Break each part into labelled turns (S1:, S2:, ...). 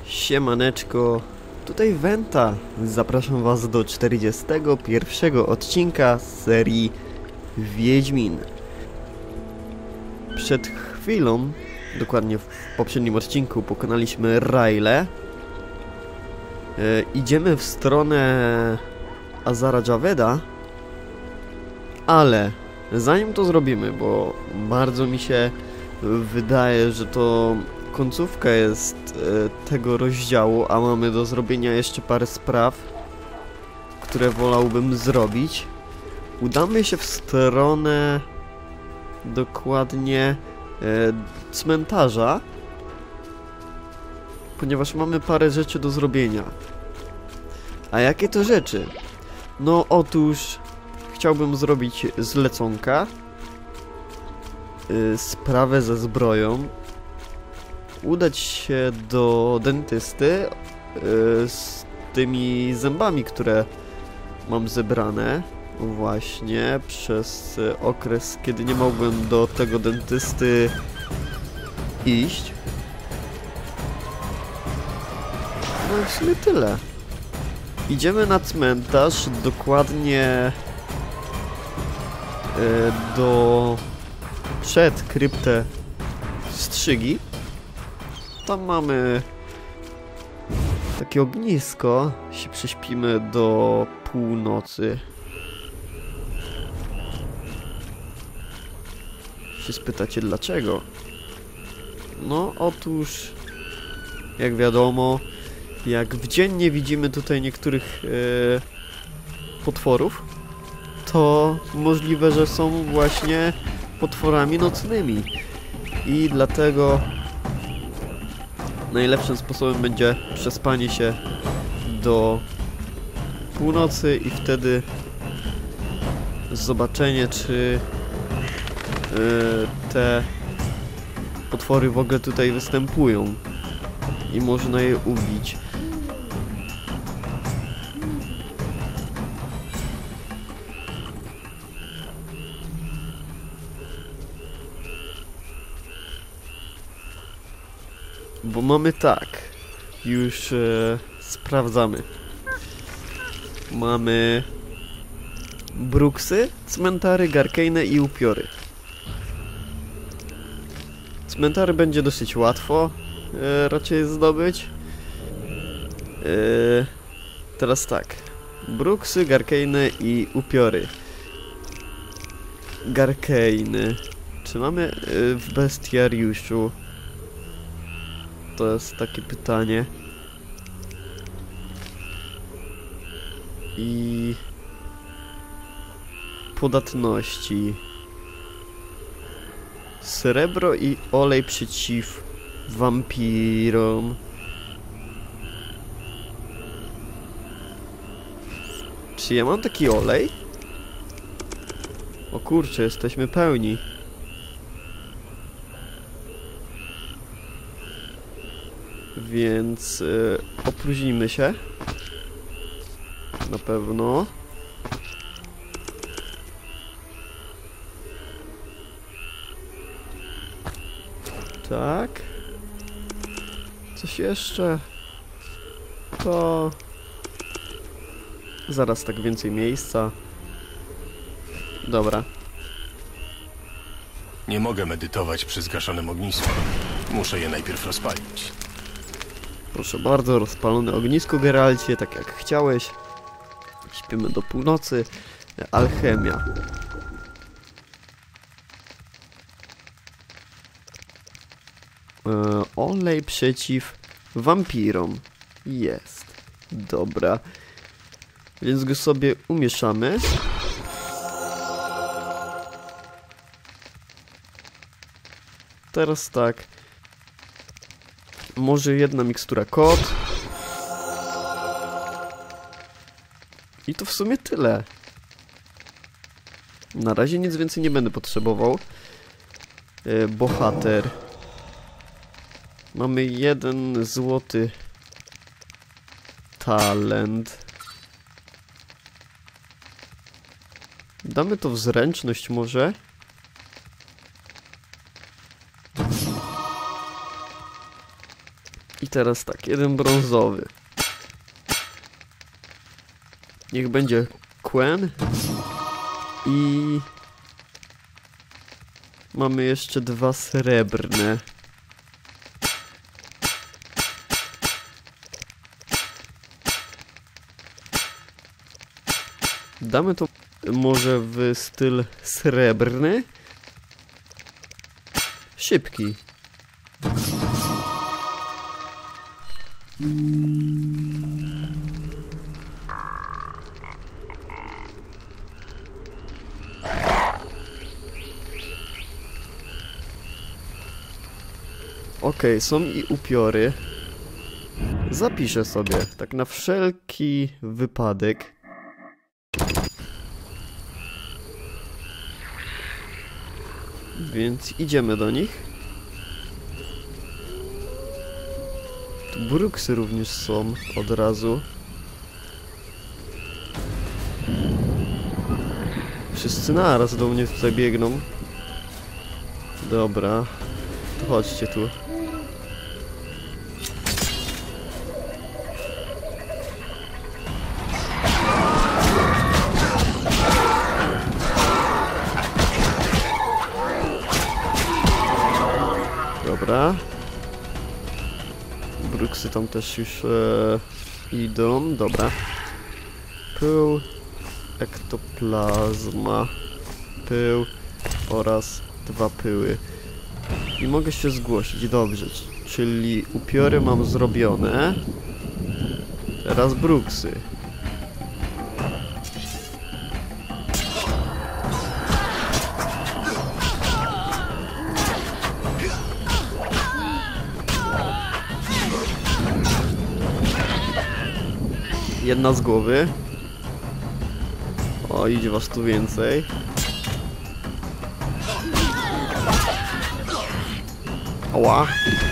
S1: Siemaneczko, tutaj Wenta. Zapraszam was do 41 odcinka z serii Wiedźmin. Przed chwilą, dokładnie w poprzednim odcinku, pokonaliśmy Railę. Idziemy w stronę Azara Javeda, ale zanim to zrobimy, bo bardzo mi się wydaje, że to końcówka jest tego rozdziału, a mamy do zrobienia jeszcze parę spraw, które wolałbym zrobić. Udamy się w stronę dokładnie cmentarza, ponieważ mamy parę rzeczy do zrobienia. A jakie to rzeczy? No otóż chciałbym zrobić zleconka, sprawę ze zbroją, udać się do dentysty z tymi zębami, które mam zebrane właśnie przez okres, kiedy nie mogłem do tego dentysty iść. No i w sumie tyle. Idziemy na cmentarz, dokładnie przed kryptę Strzygi. Tam mamy takie ognisko, się prześpimy do północy. Się spytacie dlaczego? No otóż, jak wiadomo, jak w dzień nie widzimy tutaj niektórych potworów, to możliwe, że są właśnie potworami nocnymi. I dlatego najlepszym sposobem będzie przespanie się do północy i wtedy zobaczenie, czy te potwory w ogóle tutaj występują i można je ubić. Bo mamy tak, już sprawdzamy. Mamy bruksy, cmentary, garkejne i upiory. Cmentary będzie dosyć łatwo raczej zdobyć. Teraz tak, bruksy, garkejne i upiory. Garkejny. Czy mamy w bestiariuszu? To jest takie pytanie. I podatności. Srebro i olej przeciw wampirom. Czy ja mam taki olej? O kurczę, jesteśmy pełni. Więc opróżnimy się. Na pewno. Tak. Coś jeszcze? To... Zaraz tak więcej miejsca. Dobra.
S2: Nie mogę medytować przy zgaszonym ognisku. Muszę je najpierw rozpalić.
S1: Proszę bardzo, rozpalone ognisko, Geralcie, tak jak chciałeś. Śpimy do północy. Alchemia. Olej przeciw wampirom. Jest. Dobra. Więc go sobie umieszamy. Teraz tak. Może jedna mikstura kot. I to w sumie tyle. Na razie nic więcej nie będę potrzebował. Bohater. Mamy 1 złoty talent. Damy to w zręczność może. teraz tak, jeden brązowy. Niech będzie Quen. I... mamy jeszcze 2 srebrne. Damy to może w styl srebrny. Szybki. Okej, są i upiory. Zapiszę sobie, tak na wszelki wypadek. Więc idziemy do nich. Tu bruksy również są od razu. Wszyscy naraz do mnie tutaj biegną. Dobra, to chodźcie tu. Dobra. Bruksy tam też już idą. Dobra. Pył, ektoplazma, pył oraz 2 pyły. I mogę się zgłosić. Dobrze. Czyli upiory mam zrobione. Teraz bruksy. Jedna z głowy. O, idzie was tu więcej. Ała.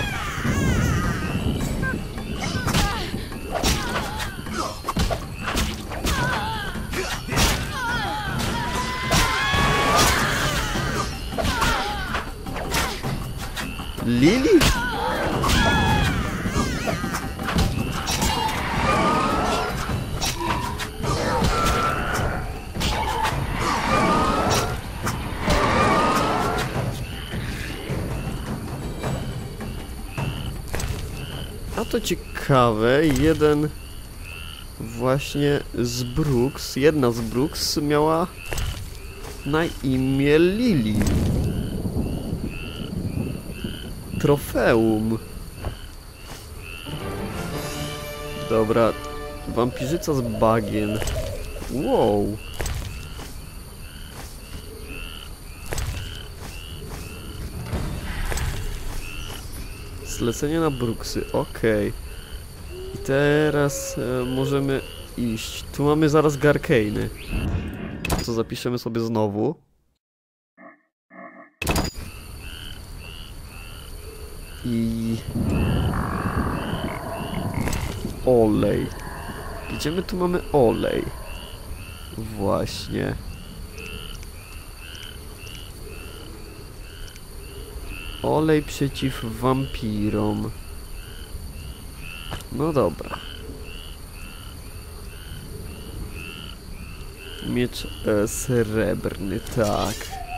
S1: Lili? A to ciekawe, jeden właśnie z Brooks, jedna z Brooks miała na imię Lili. Trofeum. Dobra, wampirzyca z bagien. Wow. Zlecenie na Brooksy, okej. I teraz możemy iść. Tu mamy zaraz Garkeiny. To zapiszemy sobie znowu. I... olej. Gdzie my tu mamy olej? Właśnie. Olej przeciw wampirom. No dobra. Miecz srebrny, tak.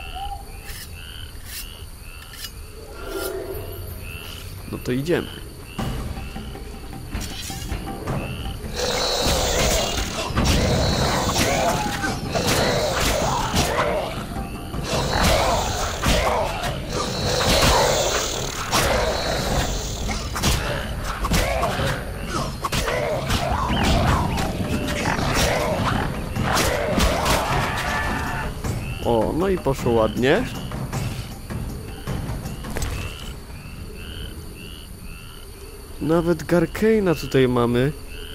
S1: No to idziemy. O, no i poszło ładnie. Nawet Garkeina tutaj mamy.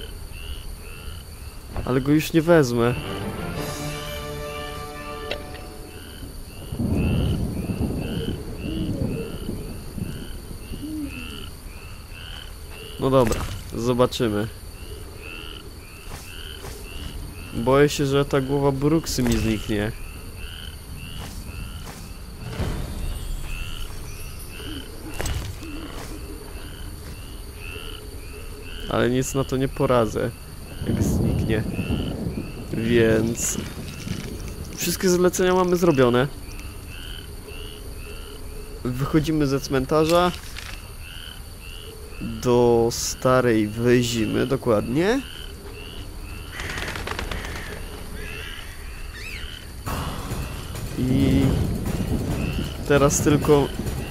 S1: Ale go już nie wezmę. No dobra, zobaczymy. Boję się, że ta głowa Brooksy mi zniknie. Ale nic na to nie poradzę, jak zniknie. Więc... wszystkie zlecenia mamy zrobione. Wychodzimy ze cmentarza. Do Starej Wyzimy, dokładnie. I... teraz tylko...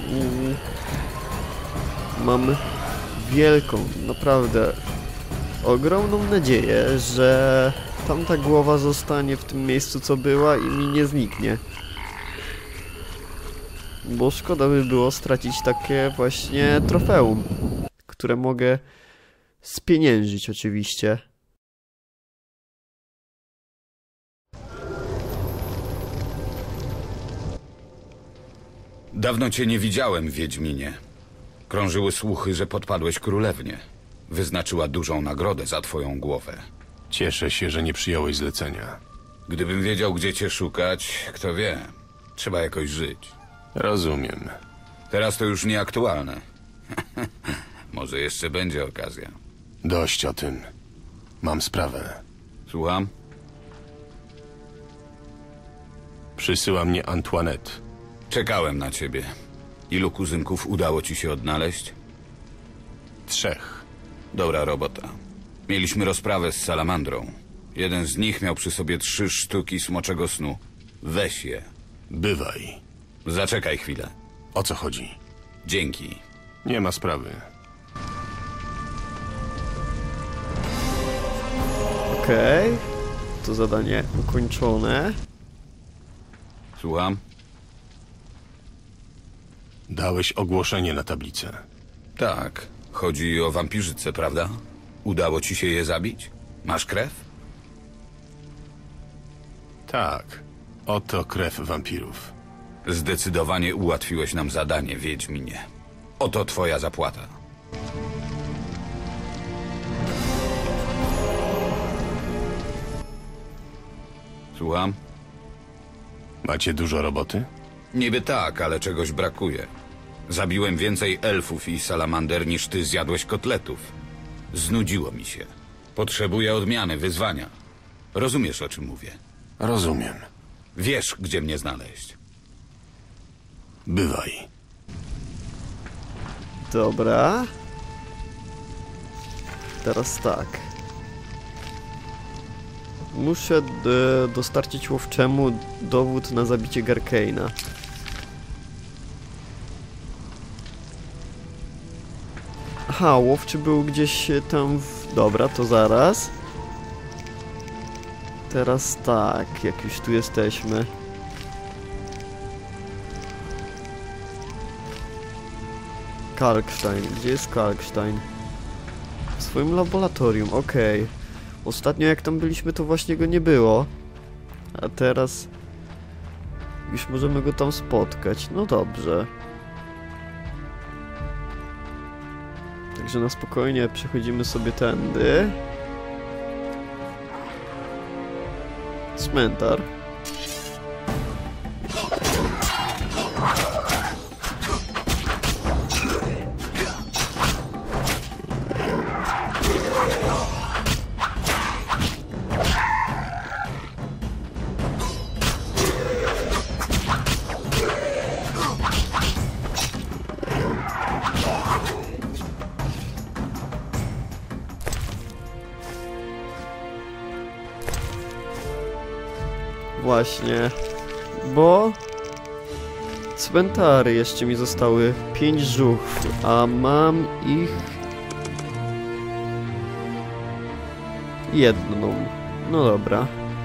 S1: mam wielką, naprawdę ogromną nadzieję, że tamta głowa zostanie w tym miejscu, co była i mi nie zniknie. Bo szkoda by było stracić takie właśnie trofeum, które mogę spieniężyć oczywiście.
S3: Dawno cię nie widziałem, Wiedźminie. Krążyły słuchy, że podpadłeś królewnie. Wyznaczyła dużą nagrodę za twoją głowę.
S2: Cieszę się, że nie przyjąłeś zlecenia.
S3: Gdybym wiedział, gdzie cię szukać, kto wie. Trzeba jakoś żyć.
S2: Rozumiem.
S3: Teraz to już nieaktualne. Może jeszcze będzie okazja.
S2: Dość o tym. Mam sprawę.
S3: Słucham?
S2: Przysyła mnie Antoinette.
S3: Czekałem na ciebie. Ilu kuzynków udało ci się odnaleźć?
S2: 3.
S3: Dobra robota. Mieliśmy rozprawę z salamandrą. Jeden z nich miał przy sobie 3 sztuki smoczego snu. Weź je.
S2: Bywaj.
S3: Zaczekaj chwilę.
S2: O co chodzi?
S3: Dzięki.
S2: Nie ma sprawy.
S1: Okej. To zadanie ukończone.
S3: Słucham?
S2: Dałeś ogłoszenie na tablicę.
S3: Tak. Chodzi o wampirzycę, prawda? Udało ci się je zabić? Masz krew?
S2: Tak. Oto krew wampirów.
S3: Zdecydowanie ułatwiłeś nam zadanie, Wiedźminie. Oto twoja zapłata. Słucham?
S2: Macie dużo roboty?
S3: Niby tak, ale czegoś brakuje. Zabiłem więcej elfów i salamander niż ty zjadłeś kotletów. Znudziło mi się. Potrzebuję odmiany, wyzwania. Rozumiesz, o czym mówię?
S2: Rozumiem.
S3: Wiesz, gdzie mnie znaleźć.
S2: Bywaj.
S1: Dobra. Teraz tak. Muszę dostarczyć łowczemu dowód na zabicie Garkeina. Aha, łowczy był gdzieś tam w... Dobra, to zaraz. Teraz tak, jak już tu jesteśmy. Kalkstein. Gdzie jest Kalkstein? W swoim laboratorium, okej. Ostatnio jak tam byliśmy, to właśnie go nie było. A teraz... już możemy go tam spotkać. No dobrze. Także na spokojnie przechodzimy sobie tędy. Cmentar. Właśnie, bo cmentary jeszcze mi zostały 5 żuchw, a mam ich jedną. No dobra.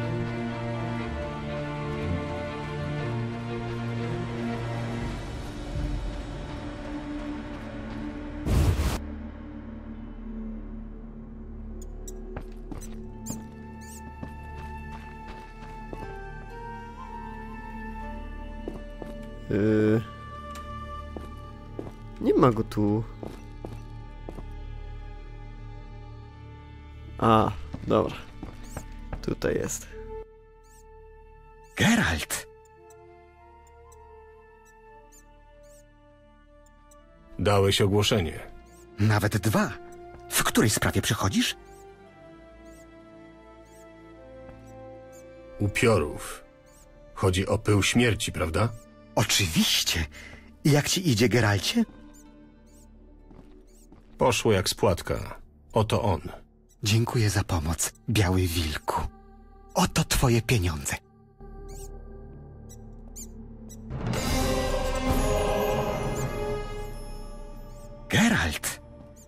S1: Nie ma go tu. A, dobra. Tutaj jest.
S4: Geralt!
S2: Dałeś ogłoszenie.
S4: Nawet 2. W której sprawie przychodzisz?
S2: Upiorów. Chodzi o pył śmierci, prawda?
S4: Oczywiście. I jak ci idzie, Geralcie?
S2: Poszło jak spłatka. Oto on.
S4: Dziękuję za pomoc, Biały Wilku. Oto twoje pieniądze. Geralt!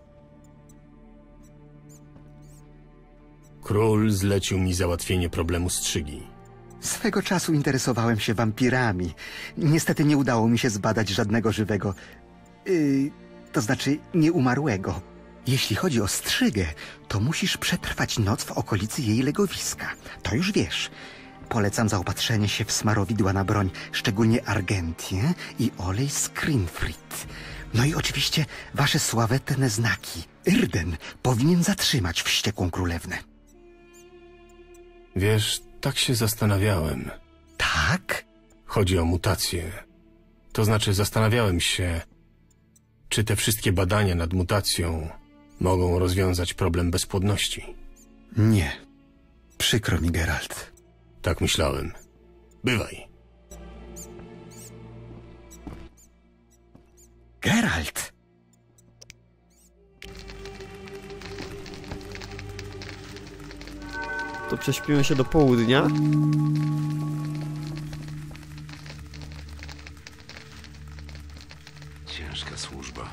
S2: Król zlecił mi załatwienie problemu strzygi.
S4: Swego czasu interesowałem się wampirami. Niestety nie udało mi się zbadać żadnego żywego... to znaczy nieumarłego. Jeśli chodzi o strzygę, to musisz przetrwać noc w okolicy jej legowiska. To już wiesz. Polecam zaopatrzenie się w smarowidła na broń, szczególnie argentię i olej z Krinfrit. No i oczywiście wasze sławetne znaki. Irden powinien zatrzymać wściekłą królewnę.
S2: Wiesz, tak się zastanawiałem.
S4: Tak?
S2: Chodzi o mutację. To znaczy zastanawiałem się, czy te wszystkie badania nad mutacją mogą rozwiązać problem bezpłodności.
S4: Nie. Przykro mi, Geralt.
S2: Tak myślałem. Bywaj.
S4: Geralt!
S1: To prześpimy się do południa.
S5: Ciężka służba.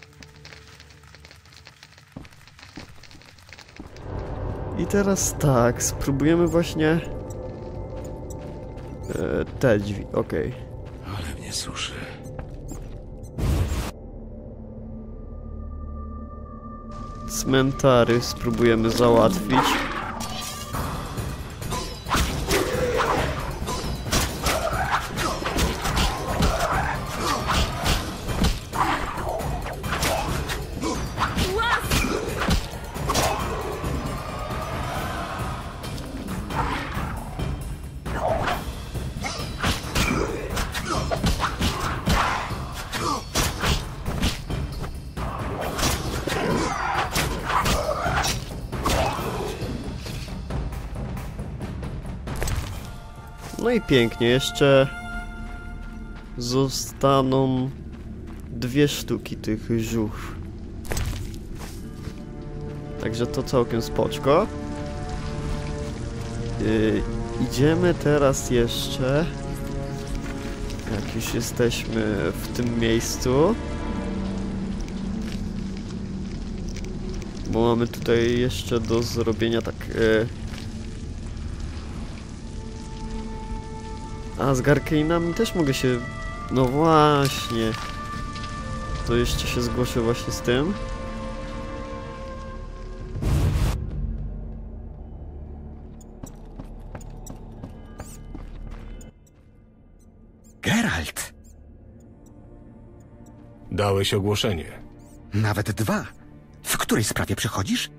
S1: I teraz tak, spróbujemy właśnie... te drzwi, okej.
S5: Ale mnie suszy.
S1: Cmentary spróbujemy załatwić. No i pięknie, jeszcze zostaną 2 sztuki tych żuchw. Także to całkiem spoczko. Idziemy teraz jeszcze, jak już jesteśmy w tym miejscu, bo mamy tutaj jeszcze do zrobienia tak... A z Garkeynami też mogę się... No właśnie. To jeszcze się zgłoszę właśnie z tym.
S4: Geralt!
S2: Dałeś ogłoszenie.
S4: Nawet 2. W której sprawie przychodzisz?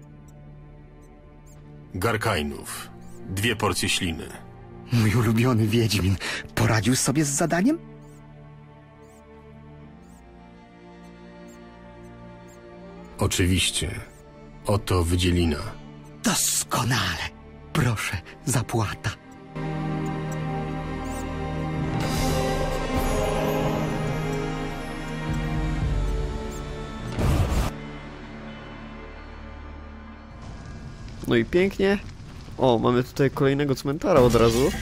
S2: Garkainów. 2 porcje śliny.
S4: Mój ulubiony Wiedźmin poradził sobie z zadaniem?
S2: Oczywiście. Oto wydzielina.
S4: Doskonale. Proszę, zapłata.
S1: No i pięknie. O, mamy tutaj kolejnego cmentara od razu.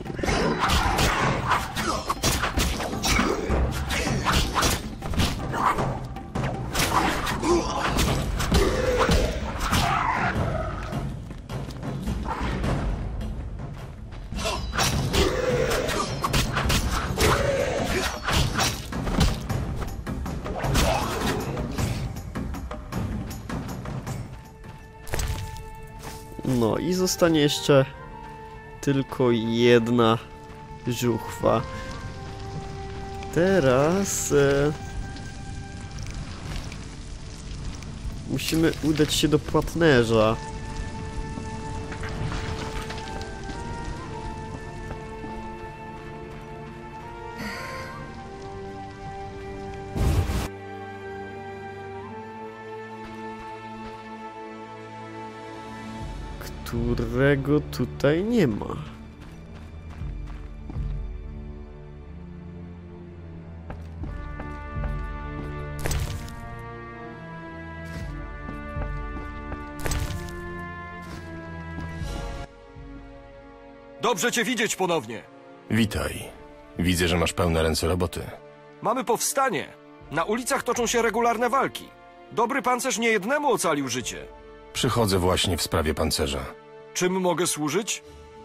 S1: No i zostanie jeszcze tylko 1 żuchwa. Teraz musimy udać się do płatnerza. którego tutaj nie ma.
S6: Dobrze cię widzieć ponownie.
S2: Witaj. Widzę, że masz pełne ręce roboty.
S6: Mamy powstanie. Na ulicach toczą się regularne walki. Dobry pancerz niejednemu ocalił życie.
S2: Przychodzę właśnie w sprawie pancerza.
S6: Czym mogę służyć?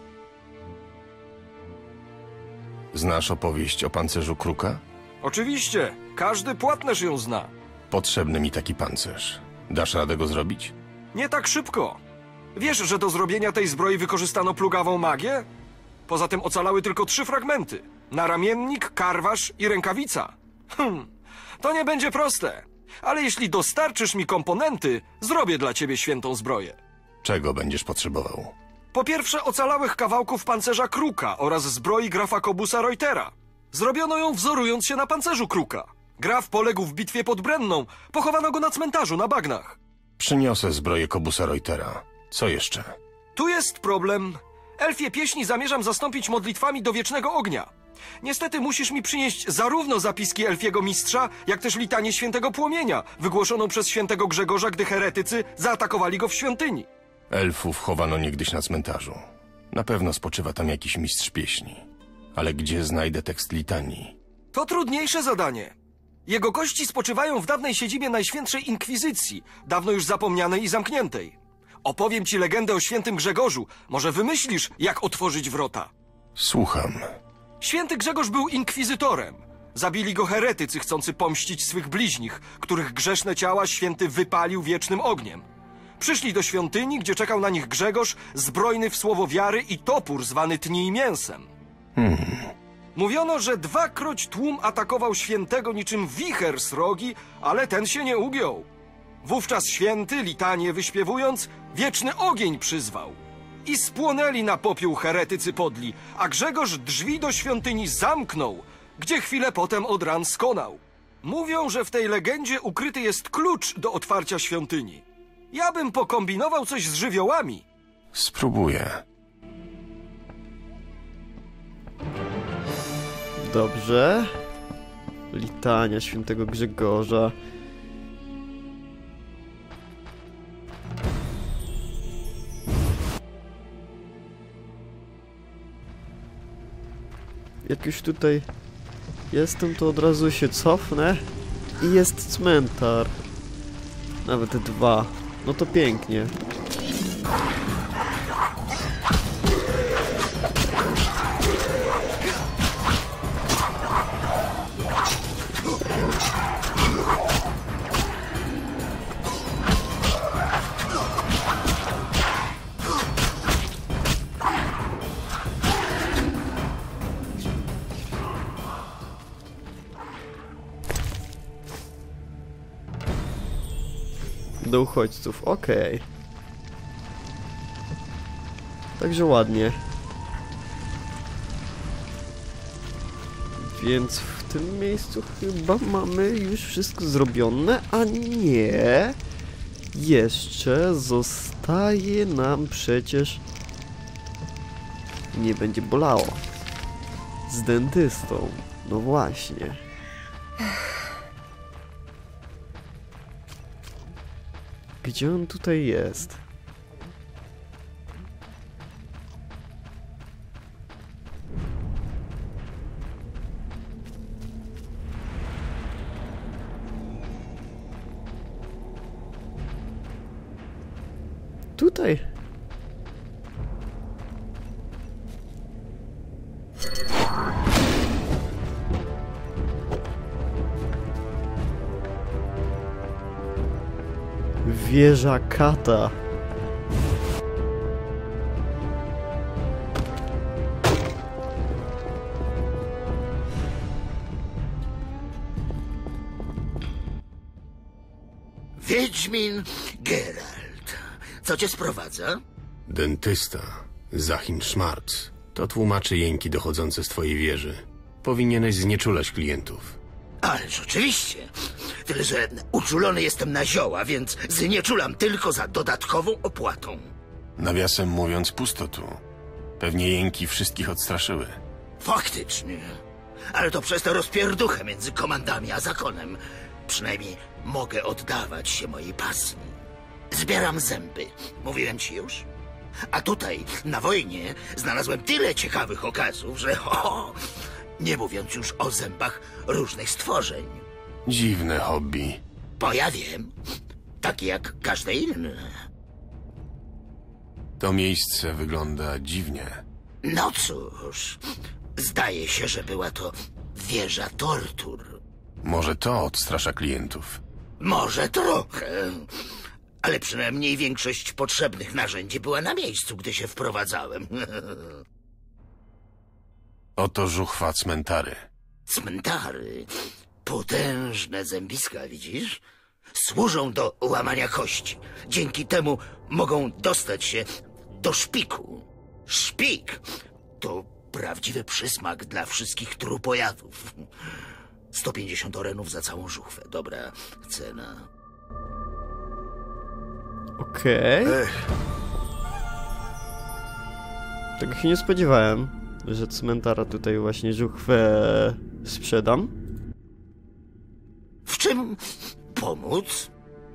S2: Znasz opowieść o pancerzu Kruka?
S6: Oczywiście. Każdy płatnerz ją zna.
S2: Potrzebny mi taki pancerz. Dasz radę go zrobić?
S6: Nie tak szybko. Wiesz, że do zrobienia tej zbroi wykorzystano plugawą magię? Poza tym ocalały tylko 3 fragmenty. Naramiennik, karwasz i rękawica. To nie będzie proste. Ale jeśli dostarczysz mi komponenty, zrobię dla ciebie świętą zbroję.
S2: Czego będziesz potrzebował?
S6: Po pierwsze ocalałych kawałków pancerza Kruka oraz zbroi grafa Kobusa Reutera. Zrobiono ją wzorując się na pancerzu Kruka. Graf poległ w bitwie pod Brenną. Pochowano go na cmentarzu na bagnach.
S2: Przyniosę zbroję Kobusa Reutera. Co jeszcze?
S6: Tu jest problem. Elfie pieśni zamierzam zastąpić modlitwami do wiecznego ognia. Niestety musisz mi przynieść zarówno zapiski elfiego mistrza, jak też litanię świętego płomienia, wygłoszoną przez świętego Grzegorza, gdy heretycy zaatakowali go w świątyni.
S2: Elfów chowano niegdyś na cmentarzu. Na pewno spoczywa tam jakiś mistrz pieśni. Ale gdzie znajdę tekst litanii?
S6: To trudniejsze zadanie. Jego kości spoczywają w dawnej siedzibie Najświętszej Inkwizycji, dawno już zapomnianej i zamkniętej. Opowiem ci legendę o świętym Grzegorzu. Może wymyślisz, jak otworzyć wrota.
S2: Słucham.
S6: Święty Grzegorz był inkwizytorem. Zabili go heretycy chcący pomścić swych bliźnich, których grzeszne ciała święty wypalił wiecznym ogniem. Przyszli do świątyni, gdzie czekał na nich Grzegorz, zbrojny w słowo wiary i topór zwany tnij mięsem. Mówiono, że 2-kroć tłum atakował świętego niczym wicher srogi, ale ten się nie ugiął. Wówczas święty, litanie wyśpiewując, wieczny ogień przyzwał. I spłonęli na popiół heretycy podli, a Grzegorz drzwi do świątyni zamknął, gdzie chwilę potem od ran skonał. Mówią, że w tej legendzie ukryty jest klucz do otwarcia świątyni. Ja bym pokombinował coś z żywiołami.
S2: Spróbuję.
S1: Dobrze. Litania świętego Grzegorza. Jak już tutaj jestem, to od razu się cofnę i jest cmentar. Nawet 2. No to pięknie. Do uchodźców, okej. Także ładnie. Więc w tym miejscu chyba mamy już wszystko zrobione, a nie. Jeszcze zostaje nam przecież... Nie będzie bolało. Z dentystą. No właśnie. Gdzie on tutaj jest? Tutaj. Wieża Kata.
S7: Wiedźmin Geralt. Co cię sprowadza?
S2: Dentysta, Zachin Szmarc. To tłumaczy jęki dochodzące z twojej wieży. Powinieneś znieczulać klientów.
S7: Ależ oczywiście. Tyle, że uczulony jestem na zioła, więc znieczulam tylko za dodatkową opłatą.
S2: Nawiasem mówiąc, pusto tu. Pewnie jęki wszystkich odstraszyły.
S7: Faktycznie. Ale to przez tę rozpierduchę między komandami a zakonem. Przynajmniej mogę oddawać się mojej pasji. Zbieram zęby. Mówiłem ci już? A tutaj, na wojnie, znalazłem tyle ciekawych okazów, że nie mówiąc już o zębach różnych stworzeń.
S2: Dziwne hobby.
S7: Bo ja wiem, takie jak każde inne.
S2: To miejsce wygląda dziwnie.
S7: No cóż, zdaje się, że była to wieża tortur.
S2: Może to odstrasza klientów.
S7: Może trochę, ale przynajmniej większość potrzebnych narzędzi była na miejscu, gdy się wprowadzałem.
S2: Oto żuchwa cmentary.
S7: Cmentary, potężne zębiska, widzisz? Służą do łamania kości. Dzięki temu mogą dostać się do szpiku. Szpik to prawdziwy przysmak dla wszystkich trupojadów. 150 orenów za całą żuchwę. Dobra cena.
S1: Okej. Tego się nie spodziewałem, że cmentara tutaj właśnie żuchwę sprzedam.
S7: W czym pomóc?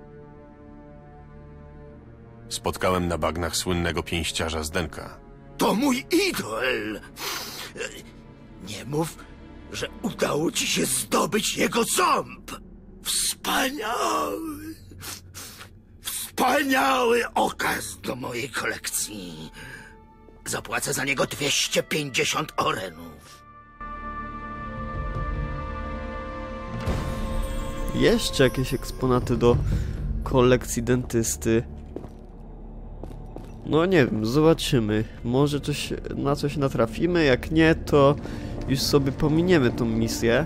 S2: Spotkałem na bagnach słynnego pięściarza Zdenka.
S7: To mój idol! Nie mów, że udało ci się zdobyć jego ząb! Wspaniały! Wspaniały okaz do mojej kolekcji. Zapłacę za niego 250 orenów.
S1: Jeszcze jakieś eksponaty do kolekcji dentysty. No nie wiem, zobaczymy. Może na coś natrafimy, jak nie, to już sobie pominiemy tą misję.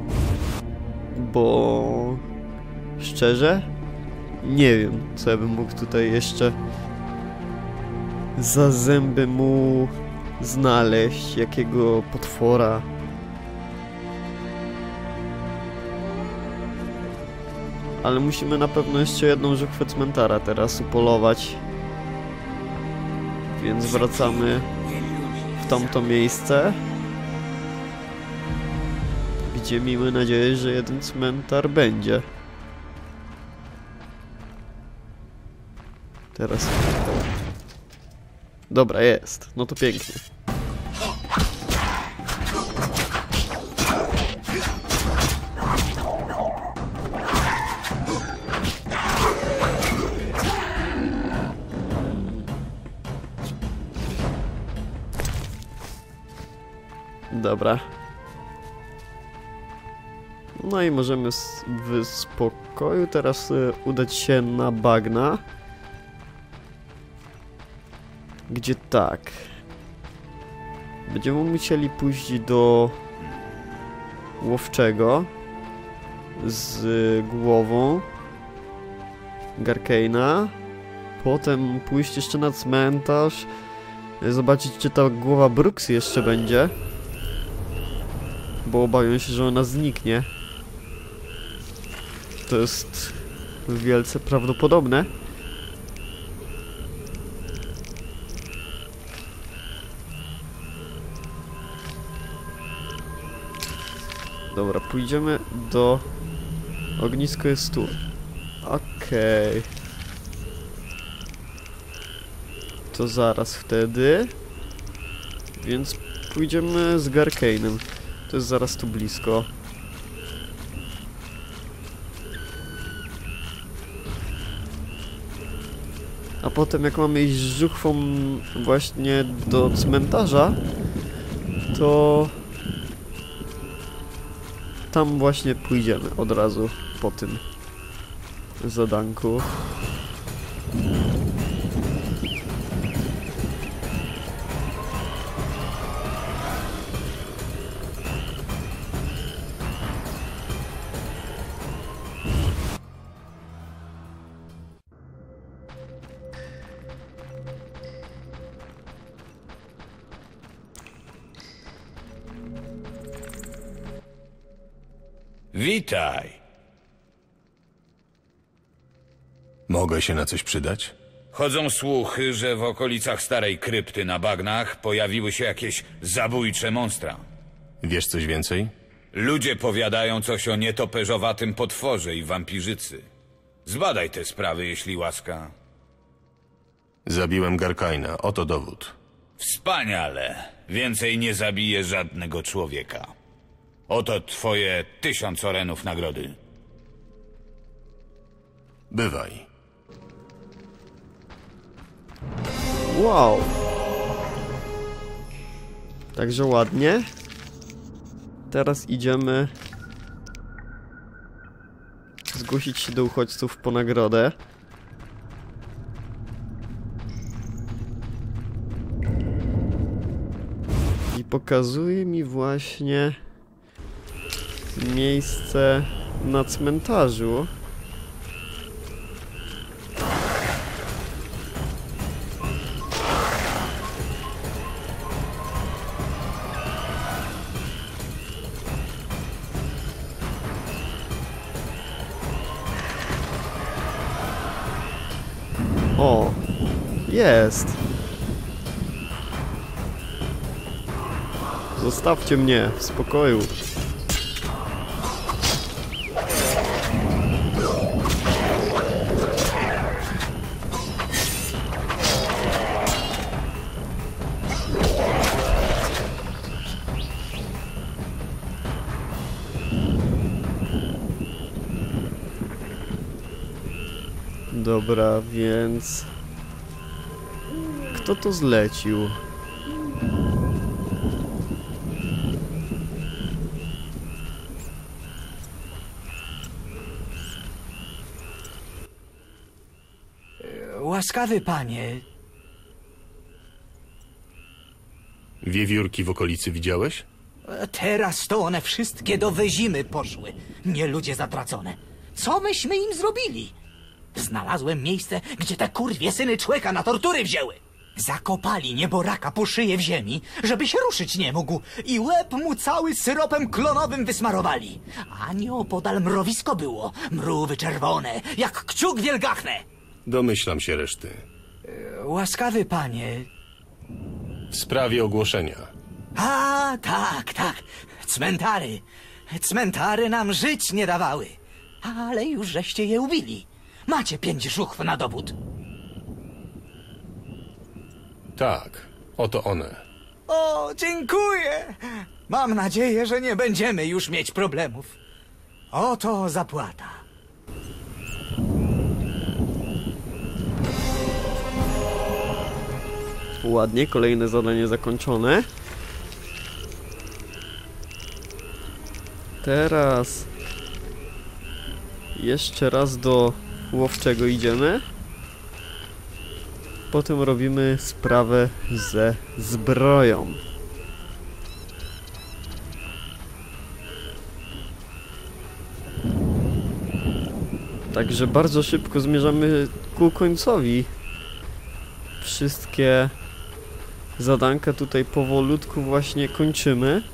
S1: Bo... szczerze? Nie wiem, co ja bym mógł tutaj jeszcze za zęby mu znaleźć, jakiego potwora. Ale musimy na pewno jeszcze jedną żuchwę cmentara teraz upolować. Więc wracamy w tamto miejsce, gdzie miejmy nadzieję, że jeden cmentar będzie. Teraz... Dobra, jest. No to pięknie. Dobra. No i możemy w spokoju teraz udać się na bagna. Gdzie tak. Będziemy musieli pójść do łowczego z głową Garkeina. Potem pójść jeszcze na cmentarz. Zobaczyć, czy ta głowa Bruksy jeszcze będzie. Bo obawiam się, że ona zniknie. To jest wielce prawdopodobne. Dobra, pójdziemy do... Ognisko jest tu. Okej. To zaraz wtedy. Więc pójdziemy z Garkeinem. To jest zaraz tu blisko. A potem jak mamy iść z żuchwą właśnie do cmentarza, to tam właśnie pójdziemy od razu po tym zadanku.
S3: Witaj.
S2: Mogę się na coś przydać?
S3: Chodzą słuchy, że w okolicach starej krypty na bagnach pojawiły się jakieś zabójcze monstra.
S2: Wiesz coś więcej?
S3: Ludzie powiadają coś o nietoperzowatym potworze i wampirzycy. Zbadaj te sprawy, jeśli łaska.
S2: Zabiłem Garkaina, oto dowód.
S3: Wspaniale. Więcej nie zabije żadnego człowieka. Oto twoje 1000 orenów nagrody.
S2: Bywaj.
S1: Wow. Także ładnie. Teraz idziemy zgłosić się do uchodźców po nagrodę. I pokazuje mi właśnie miejsce na cmentarzu. O, jest. Zostawcie mnie w spokoju. Dobra, więc... Kto to zlecił?
S8: Łaskawy panie,
S2: Wiewiórki w okolicy widziałeś?
S8: teraz to one wszystkie do Wyzimy poszły. Nie ludzie zatracone. Co myśmy im zrobili? Znalazłem miejsce, gdzie te kurwie syny człeka na tortury wzięły. Zakopali nieboraka po szyję w ziemi, żeby się ruszyć nie mógł i łeb mu cały syropem klonowym wysmarowali. A nieopodal mrowisko było, mrówy czerwone, jak kciuk wielgachne.
S2: Domyślam się reszty.
S8: Łaskawy panie...
S2: W sprawie ogłoszenia.
S8: A, tak, tak. Cmentary. Cmentary nam żyć nie dawały. Ale już żeście je ubili. Macie 5 żuchw na dowód.
S2: Tak, oto one.
S8: O, dziękuję. Mam nadzieję, że nie będziemy już mieć problemów. Oto zapłata.
S1: Ładnie, kolejne zadanie zakończone. Teraz jeszcze raz do łowczego idziemy. Potem robimy sprawę ze zbroją. Także bardzo szybko zmierzamy ku końcowi. Wszystkie zadanka tutaj powolutku właśnie kończymy.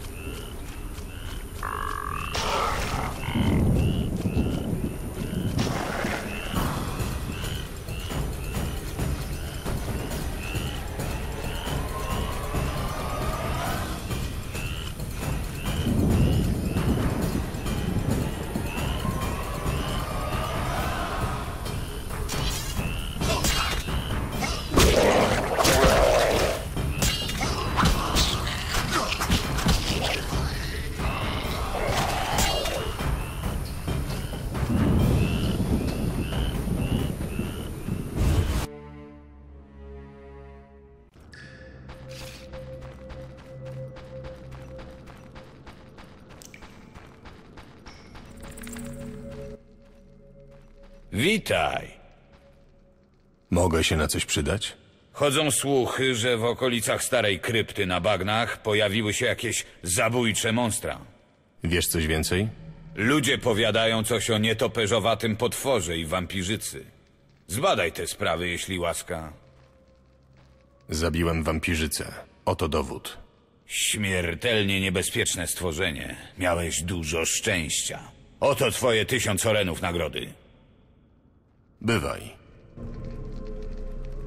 S3: Witaj.
S2: Mogę się na coś przydać?
S3: Chodzą słuchy, że w okolicach starej krypty na bagnach pojawiły się jakieś zabójcze monstra.
S2: Wiesz coś więcej?
S3: Ludzie powiadają coś o nietoperzowatym potworze i wampirzycy. Zbadaj te sprawy, jeśli łaska.
S2: Zabiłem wampirzycę. Oto dowód.
S3: Śmiertelnie niebezpieczne stworzenie. Miałeś dużo szczęścia. Oto twoje 1000 orenów nagrody.
S2: Bywaj.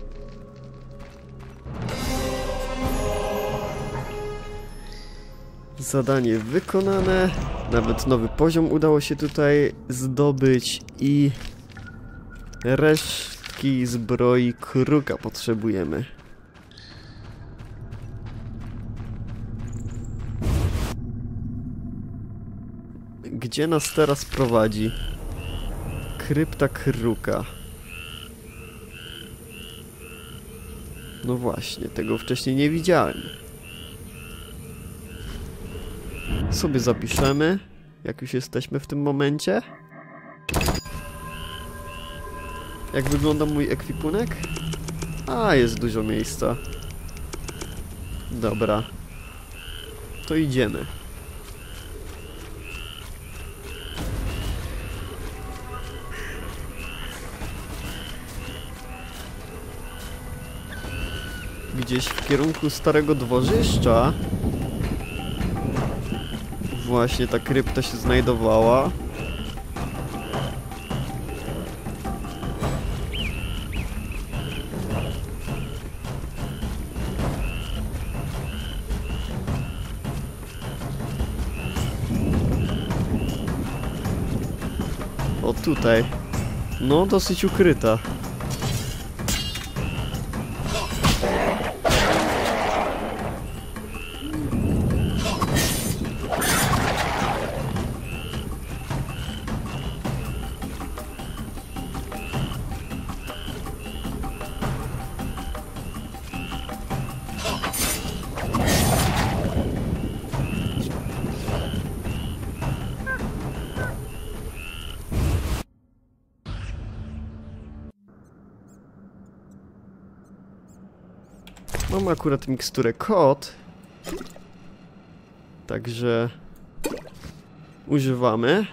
S1: Zadanie wykonane. Nawet nowy poziom udało się tutaj zdobyć i resztki zbroi kruka potrzebujemy. Gdzie nas teraz prowadzi? Krypta kruka. No właśnie, tego wcześniej nie widziałem. Sobie zapiszemy, jak już jesteśmy w tym momencie. Jak wygląda mój ekwipunek? A, jest dużo miejsca. Dobra. To idziemy. Gdzieś w kierunku starego dworzyszcza właśnie ta krypta się znajdowała. O, tutaj. No, dosyć ukryta. Mam akurat miksturę kod, także używamy.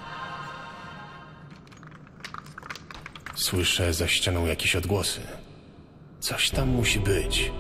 S2: Słyszę za ścianą jakieś odgłosy. Coś tam musi być.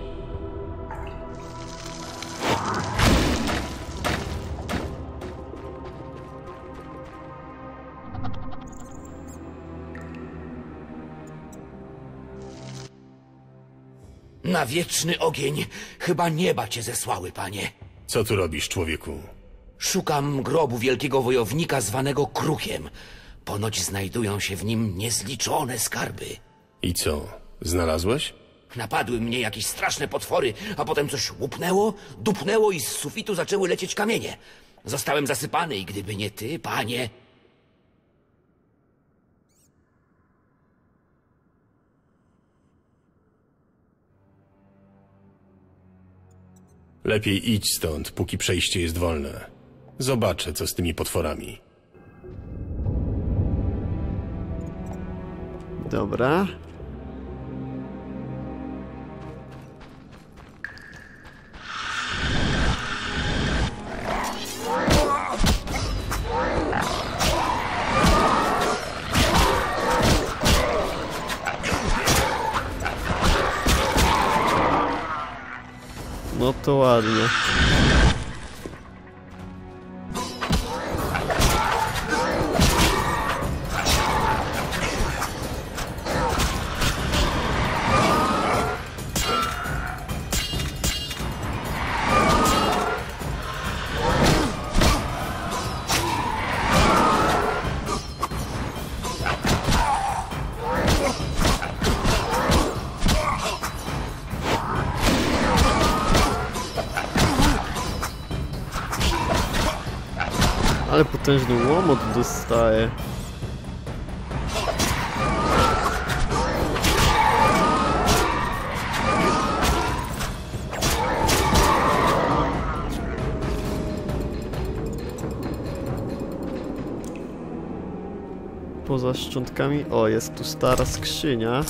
S7: Na wieczny ogień chyba nieba cię zesłały, panie.
S2: Co tu robisz, człowieku?
S7: Szukam grobu wielkiego wojownika zwanego Krukiem. Ponoć znajdują się w nim niezliczone skarby.
S2: I co? Znalazłeś?
S7: Napadły mnie jakieś straszne potwory, a potem coś łupnęło, dupnęło i z sufitu zaczęły lecieć kamienie. Zostałem zasypany i gdyby nie ty, panie...
S2: Lepiej idź stąd, póki przejście jest wolne. Zobaczę, co z tymi potworami.
S1: Dobra. No to ładnie. Ale potężny łomot dostaje. Poza szczątkami... O, jest tu stara skrzynia.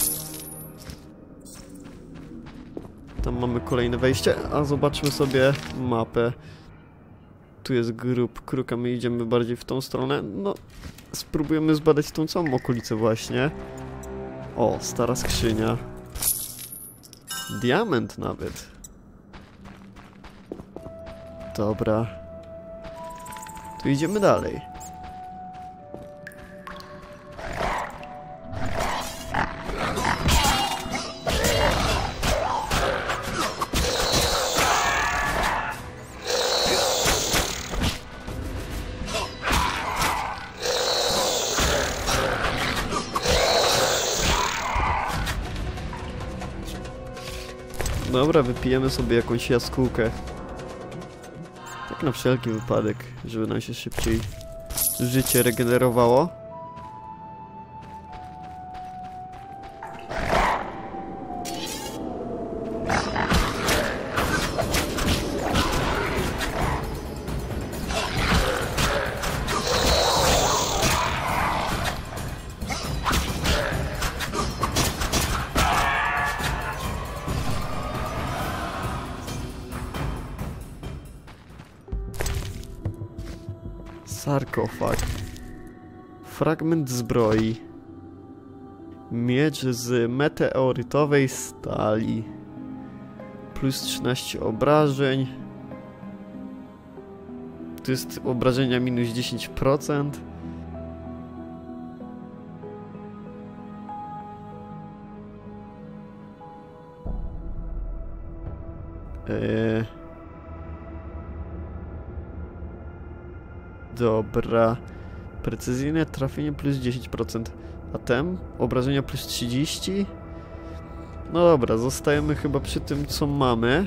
S1: Tam mamy kolejne wejście, a zobaczmy sobie mapę. Tu jest grób kruka, my idziemy bardziej w tą stronę. No, spróbujemy zbadać tą całą okolicę właśnie. O, stara skrzynia. Diament nawet. Dobra. Tu idziemy dalej. Dobra, wypijemy sobie jakąś jaskółkę. Tak na wszelki wypadek, żeby nam się szybciej życie regenerowało. Sarkofag. Fragment zbroi. Miecz z meteorytowej stali. Plus 13 obrażeń. Tu jest obrażenia minus 10%. Dobra. Precyzyjne trafienie plus 10%. A tem? Obrażenia plus 30%? No dobra, zostajemy chyba przy tym, co mamy.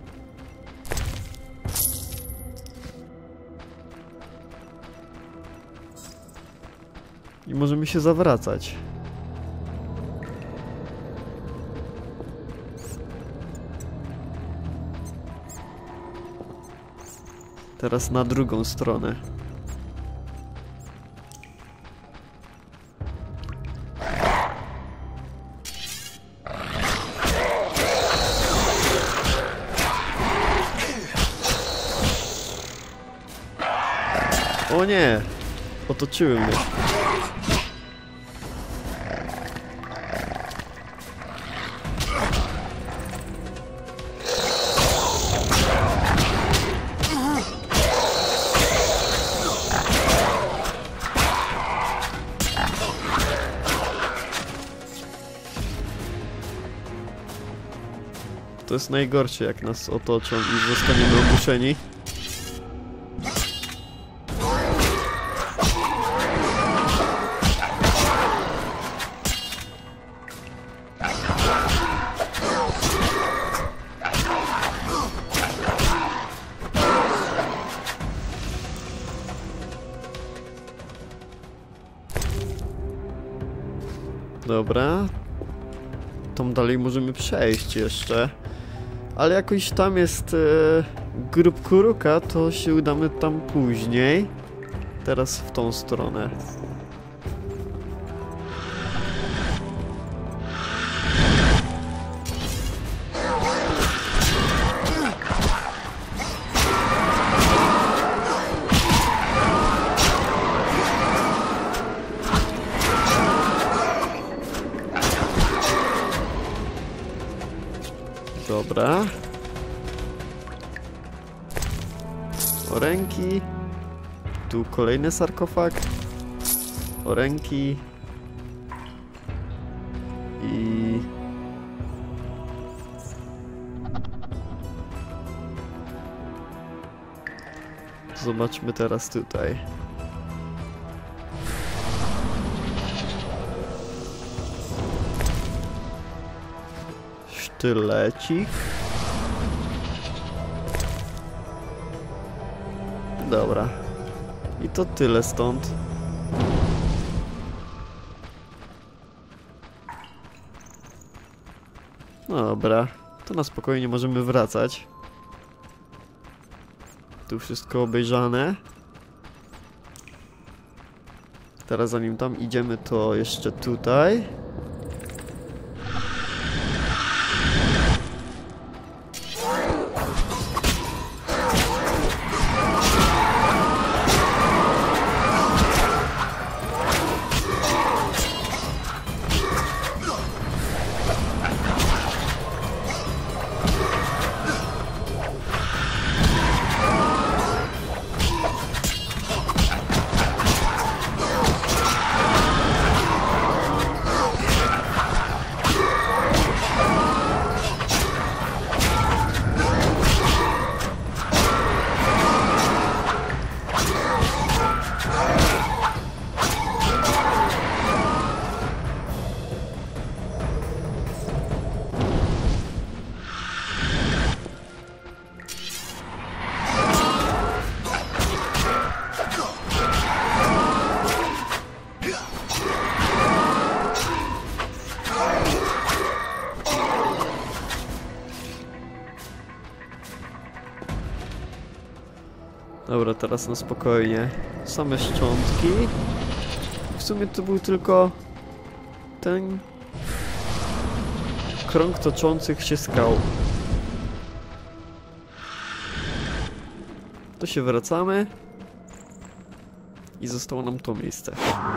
S1: I możemy się zawracać. Teraz na drugą stronę. O nie! Otoczyły mnie. To jest najgorsze, jak nas otoczą i zostaniemy ogłuszeni. Dobra. Tam dalej możemy przejść jeszcze. Ale jakoś tam jest grób Kuruka, to się udamy tam później. Teraz w tą stronę. Dobra. Oręki. Tu kolejny sarkofag. Oręki. I... zobaczmy teraz tutaj. Sztylecik. Dobra. I to tyle stąd. Dobra. To na spokojnie możemy wracać. Tu wszystko obejrzane. Teraz zanim tam idziemy, to jeszcze tutaj. Dobra, teraz na spokojnie. Same szczątki. W sumie to był tylko ten krąg toczących się skał. To się wracamy. I zostało nam to miejsce.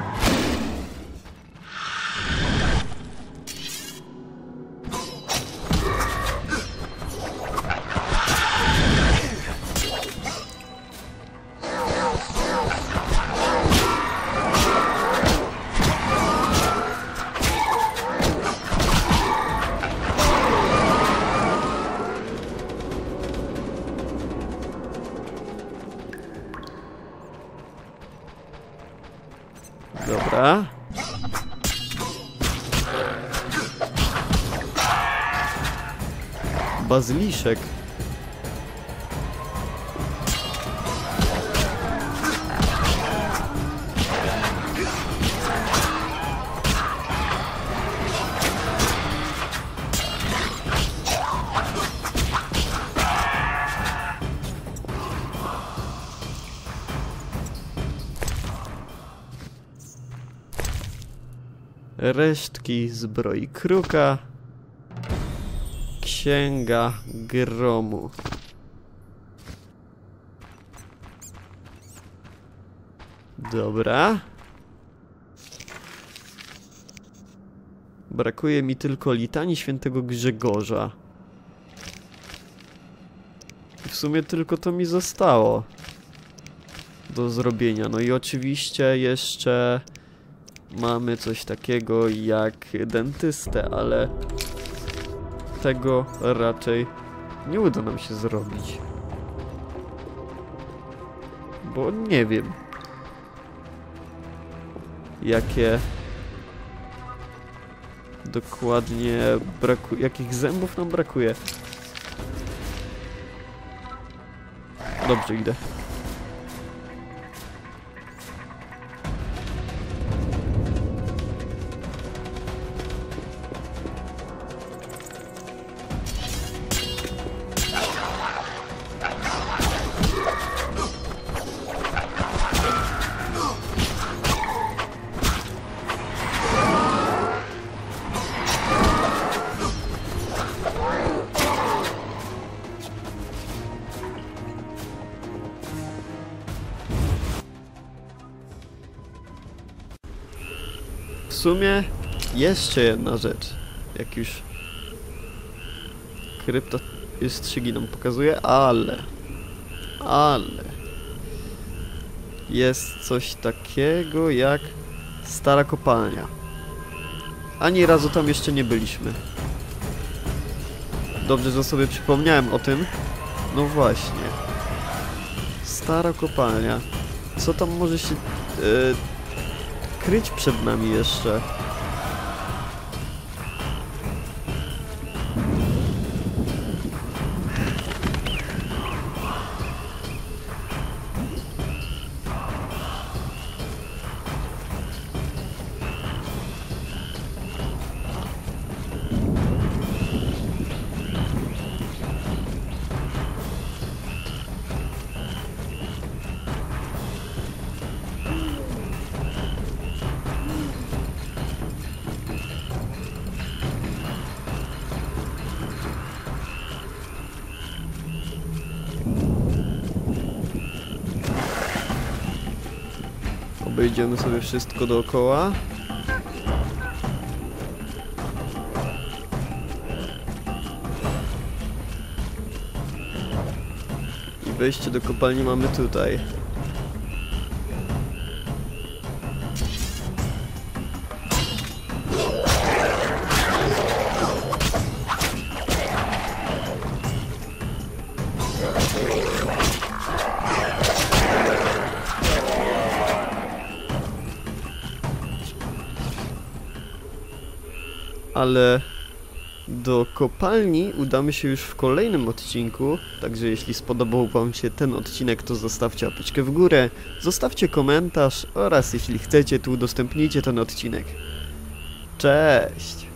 S1: Dobra. Bazyliszek. Resztki zbroi kruka. Księga gromu. Dobra. Brakuje mi tylko litanii świętego Grzegorza. I w sumie tylko to mi zostało do zrobienia. No i oczywiście jeszcze mamy coś takiego jak dentystę, ale tego raczej nie uda nam się zrobić. Bo nie wiem, jakie dokładnie jakich zębów nam brakuje. Dobrze, idę. W sumie jeszcze jedna rzecz, jak już krypta strzygi nam pokazuje, ale jest coś takiego jak stara kopalnia. Ani razu tam jeszcze nie byliśmy. Dobrze, że sobie przypomniałem o tym. No właśnie. Stara kopalnia. Co tam może się kryć przed nami jeszcze? Obejdziemy sobie wszystko dookoła. I wejście do kopalni mamy tutaj. Ale do kopalni udamy się już w kolejnym odcinku, także jeśli spodobał wam się ten odcinek, to zostawcie łapeczkę w górę, zostawcie komentarz oraz jeśli chcecie, to udostępnijcie ten odcinek. Cześć!